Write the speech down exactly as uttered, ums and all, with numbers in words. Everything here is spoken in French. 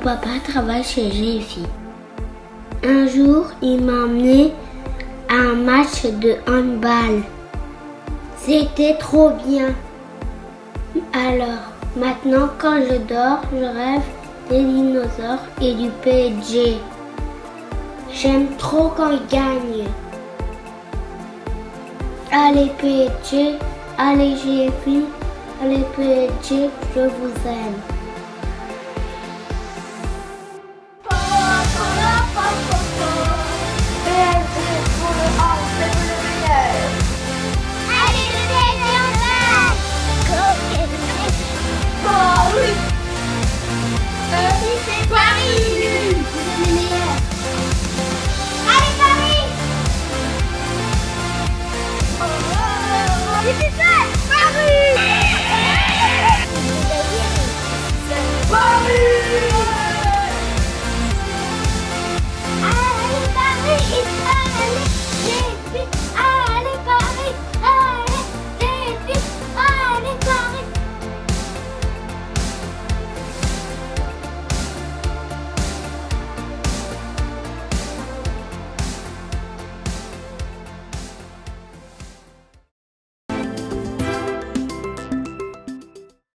papa travaille chez G F I. Un jour, il m'a emmené à un match de handball. C'était trop bien. Alors, maintenant, quand je dors, je rêve des dinosaures et du P S G. J'aime trop quand ils gagnent. Allez P S G, allez G F I, allez P S G, je vous aime.